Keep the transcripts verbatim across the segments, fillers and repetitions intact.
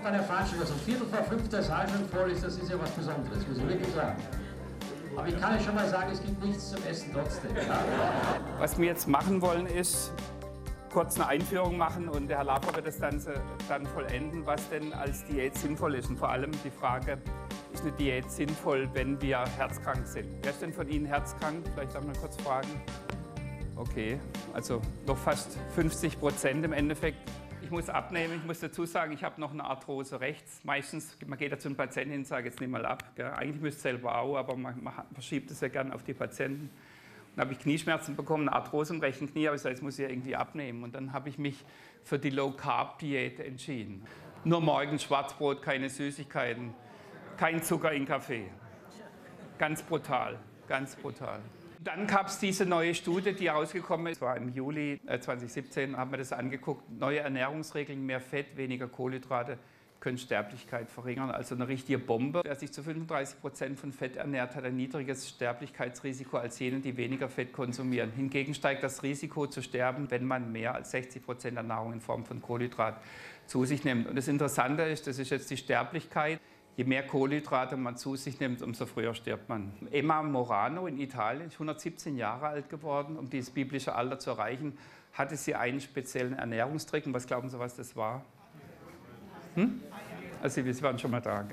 auf einer Veranstaltung, dass um Viertel vor fünf der Saal schon voll ist, das ist ja was Besonderes, muss ich wirklich sagen. Aber ich kann euch schon mal sagen, es gibt nichts zum Essen trotzdem. Ja? Was wir jetzt machen wollen, ist kurz eine Einführung machen und der Herr Lafer wird das Ganze dann vollenden, was denn als Diät sinnvoll ist. Und vor allem die Frage, ist eine Diät sinnvoll, wenn wir herzkrank sind? Wer ist denn von Ihnen herzkrank? Vielleicht darf man kurz fragen. Okay, also noch fast fünfzig Prozent im Endeffekt. Ich muss abnehmen, ich muss dazu sagen, ich habe noch eine Arthrose rechts. Meistens, man geht da zu einem Patienten hin und sagt, jetzt nimm mal ab. Gell? Eigentlich müsste es selber auch, aber man, man verschiebt es ja gerne auf die Patienten. Dann habe ich Knieschmerzen bekommen, eine Arthrose im rechten Knie, aber ich sage, jetzt muss ich ja irgendwie abnehmen. Und dann habe ich mich für die Low-Carb-Diät entschieden. Nur morgens Schwarzbrot, keine Süßigkeiten, kein Zucker in Kaffee. Ganz brutal, ganz brutal. Dann gab es diese neue Studie, die rausgekommen ist, das war im Juli zweitausendsiebzehn, haben wir das angeguckt. Neue Ernährungsregeln, mehr Fett, weniger Kohlenhydrate können Sterblichkeit verringern. Also eine richtige Bombe. Wer sich zu fünfunddreißig Prozent von Fett ernährt, hat ein niedriges Sterblichkeitsrisiko als jene, die weniger Fett konsumieren. Hingegen steigt das Risiko zu sterben, wenn man mehr als sechzig Prozent der Nahrung in Form von Kohlenhydrat zu sich nimmt. Und das Interessante ist, das ist jetzt die Sterblichkeit. Je mehr Kohlenhydrate man zu sich nimmt, umso früher stirbt man. Emma Morano in Italien ist hundertsiebzehn Jahre alt geworden. Um dieses biblische Alter zu erreichen, hatte sie einen speziellen Ernährungstrick. Und was glauben Sie, was das war? Hm? Also Sie waren schon mal da.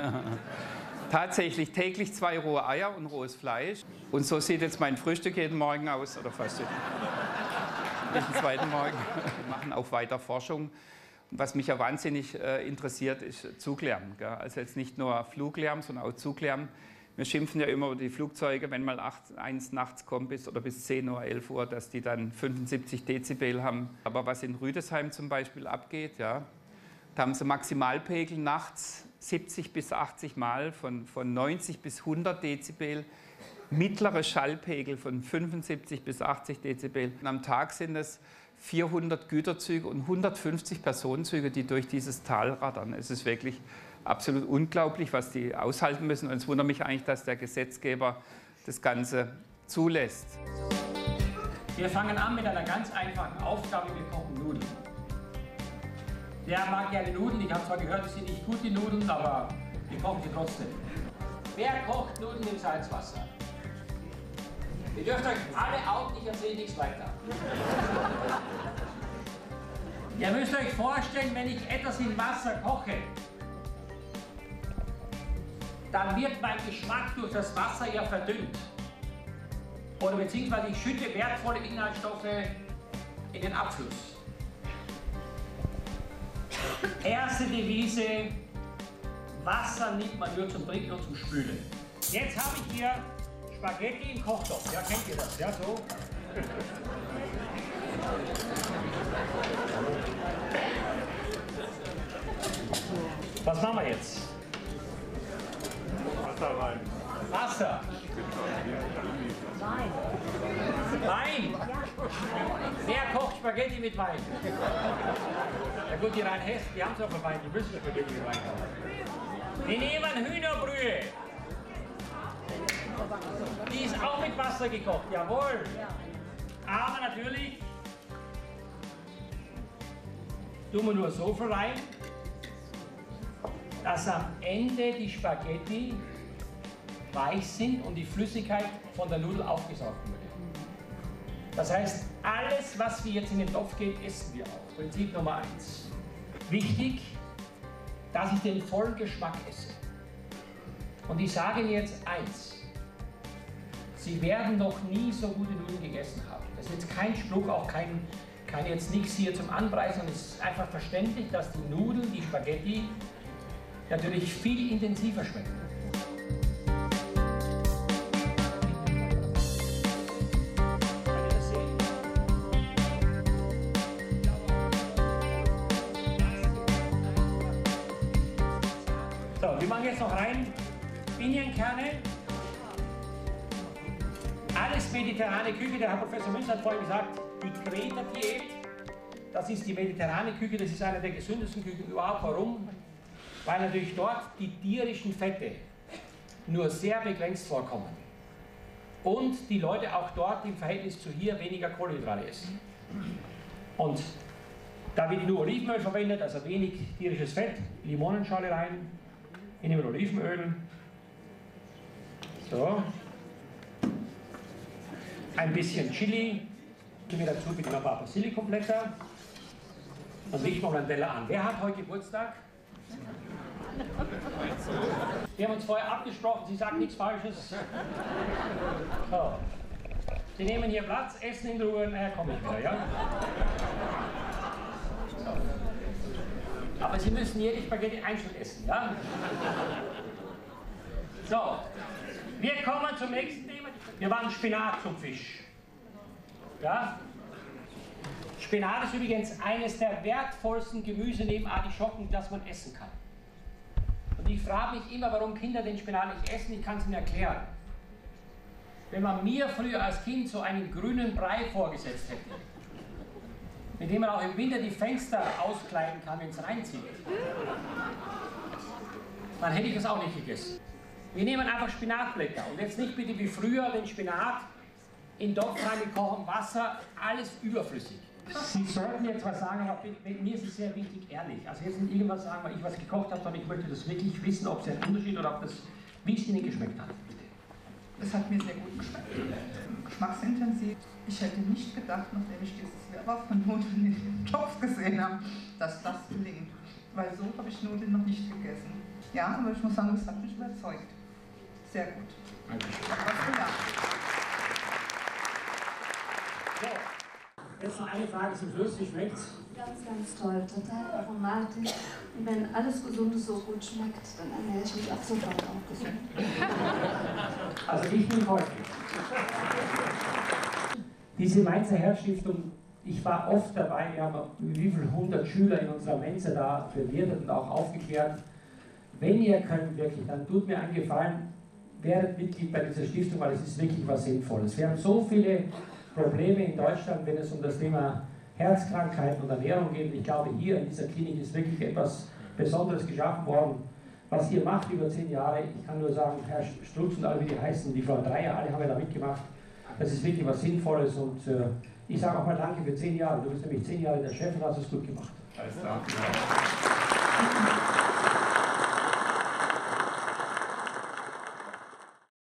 Tatsächlich täglich zwei rohe Eier und rohes Fleisch. Und so sieht jetzt mein Frühstück jeden Morgen aus. Oder fast jeden zweiten Morgen. Wir machen auch weiter Forschung. Was mich ja wahnsinnig äh, interessiert, ist Zuglärm. Gell? Also jetzt nicht nur Fluglärm, sondern auch Zuglärm. Wir schimpfen ja immer über die Flugzeuge, wenn mal acht, eins nachts kommt bis, oder bis zehn Uhr, elf Uhr, dass die dann fünfundsiebzig Dezibel haben. Aber was in Rüdesheim zum Beispiel abgeht, ja, da haben sie Maximalpegel nachts siebzig bis achtzig Mal von, von neunzig bis hundert Dezibel. Mittlere Schallpegel von fünfundsiebzig bis achtzig Dezibel. Und am Tag sind es vierhundert Güterzüge und hundertfünfzig Personenzüge, die durch dieses Tal rattern. Es ist wirklich absolut unglaublich, was die aushalten müssen. Und es wundert mich eigentlich, dass der Gesetzgeber das Ganze zulässt. Wir fangen an mit einer ganz einfachen Aufgabe, wir kochen Nudeln. Wer mag gerne Nudeln? Ich habe zwar gehört, es sind nicht gut, die Nudeln, aber wir kochen sie trotzdem. Wer kocht Nudeln im Salzwasser? Ihr dürft euch alle auch nicht, erzähle nichts weiter. Ihr müsst euch vorstellen, wenn ich etwas in Wasser koche, dann wird mein Geschmack durch das Wasser ja verdünnt. Oder beziehungsweise ich schütte wertvolle Inhaltsstoffe in den Abfluss. Erste Devise, Wasser nimmt man nur zum Trinken und zum Spülen. Jetzt habe ich hier Spaghetti im Kochtopf. Ja, kennt ihr das? Ja, so. Was machen wir jetzt? Wasser rein. Wasser. Wein. Wein. Wer kocht Spaghetti mit Wein? Ja gut, die Rheinhessen, die haben es auch für Wein, die müssen Spaghetti mit Wein haben. Wir nehmen Hühnerbrühe. Die ist auch mit Wasser gekocht, jawohl. Aber natürlich tun wir nur so viel rein, dass am Ende die Spaghetti weich sind und die Flüssigkeit von der Nudel aufgesaugt wird. Das heißt, alles, was wir jetzt in den Topf geht, essen wir auch. Prinzip Nummer eins. Wichtig, dass ich den vollen Geschmack esse. Und ich sage Ihnen jetzt eins. Sie werden noch nie so gute Nudeln gegessen haben. Das ist jetzt kein Spruch, auch kein, kein jetzt nichts hier zum Anpreisen. Es ist einfach verständlich, dass die Nudeln, die Spaghetti, natürlich viel intensiver schmecken. So, wir machen jetzt noch rein Pinienkerne. Alles mediterrane Küche, der Herr Professor Münz hat vorhin gesagt, die Kreta-Diät, das ist die mediterrane Küche, das ist eine der gesündesten Küchen überhaupt. Warum? Weil natürlich dort die tierischen Fette nur sehr begrenzt vorkommen. Und die Leute auch dort im Verhältnis zu hier weniger Kohlenhydrate essen. Und Da wird nur Olivenöl verwendet, also wenig tierisches Fett, Limonenschale rein, ich nehme Olivenöl. So. Ein bisschen Chili, ich nehme dazu bitte noch ein paar Basilikumblätter. Dann richten wir den Teller an. Wer hat heute Geburtstag? Wir haben uns vorher abgesprochen, Sie sagen nichts Falsches. So. Sie nehmen hier Platz, essen in Ruhe, naja, komme ich wieder, ja? So. Aber Sie müssen jede Spaghetti einzeln essen, ja? So. Wir kommen zum nächsten Thema. Wir machen Spinat zum Fisch. Ja? Spinat ist übrigens eines der wertvollsten Gemüse neben Artischocken, das man essen kann. Und ich frage mich immer, warum Kinder den Spinat nicht essen, ich kann es Ihnen erklären. Wenn man mir früher als Kind so einen grünen Brei vorgesetzt hätte, mit dem man auch im Winter die Fenster auskleiden kann, wenn es reinzieht, dann hätte ich das auch nicht gegessen. Wir nehmen einfach Spinatblätter und jetzt nicht bitte wie früher den Spinat in den Topf rein mit kochendem Wasser, alles überflüssig. Sie sollten jetzt was sagen, aber mir ist es sehr wichtig, ehrlich. Also jetzt nicht irgendwas sagen, weil ich was gekocht habe, sondern ich möchte das wirklich wissen, ob es einen Unterschied oder ob das, wie es Ihnen geschmeckt hat. Es hat mir sehr gut geschmeckt. Geschmacksintensiv. Ich hätte nicht gedacht, nachdem ich dieses Werber von Nudeln in den Topf gesehen habe, dass das gelingt. Weil so habe ich Nudeln noch nicht gegessen. Ja, aber ich muss sagen, das hat mich überzeugt. Sehr gut. Danke. Ich habe was gelernt. So. Jetzt noch eine Frage zum Schluss, wie schmeckt's? Ganz, ganz toll, total aromatisch. Und wenn alles Gesunde so gut schmeckt, dann ernähre ich mich ab sofort auch gesund. Also ich bin häufig. Diese Mainzer Herzstiftung, ich war oft dabei, wir haben wie viele hundert Schüler in unserer Mensa da bewirtet und auch aufgeklärt. Wenn ihr könnt wirklich, dann tut mir einen Gefallen, werdet Mitglied bei dieser Stiftung, weil es ist wirklich was Sinnvolles. Wir haben so viele Probleme in Deutschland, wenn es um das Thema Herzkrankheiten und Ernährung geht. Ich glaube, hier in dieser Klinik ist wirklich etwas Besonderes geschaffen worden, was ihr macht über zehn Jahre. Ich kann nur sagen, Herr Strutz und alle, wie die heißen, die Frau Dreier, alle haben ja da mitgemacht. Das ist wirklich was Sinnvolles und äh, ich sage auch mal danke für zehn Jahre. Du bist nämlich zehn Jahre der Chef und hast es gut gemacht. Alles klar.